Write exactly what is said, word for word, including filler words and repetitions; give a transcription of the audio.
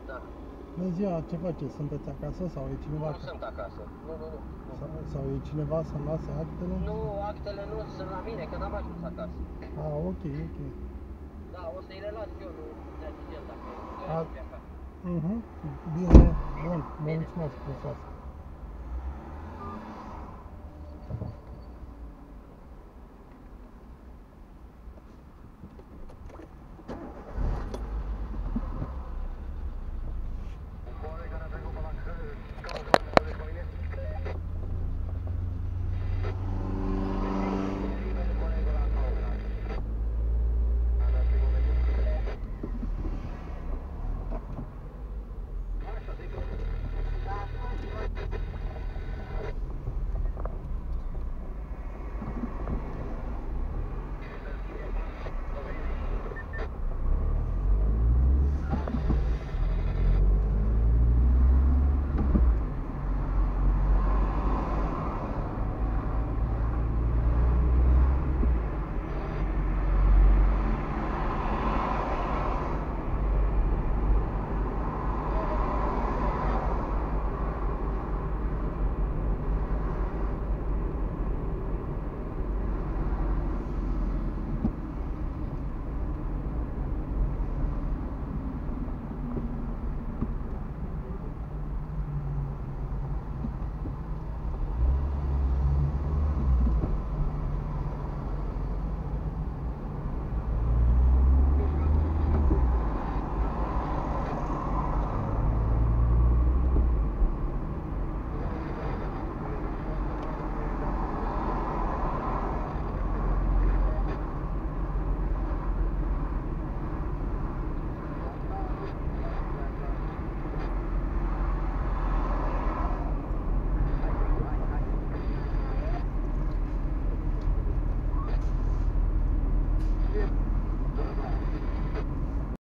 da. Bună ziua, ce faceți? Sunteți acasă sau e cineva Nu acasă? sunt acasă. Nu, nu, nu. nu. Sau, sau e cineva să-mi lase actele? Nu, actele nu sunt la mine, că n-am ajuns acasă. Ah, ok, ok. Da, o să-i le las eu lui Neatigel dacă A... e pe acasă. Mhm. Bine, bun, mulțumesc, mulțumesc.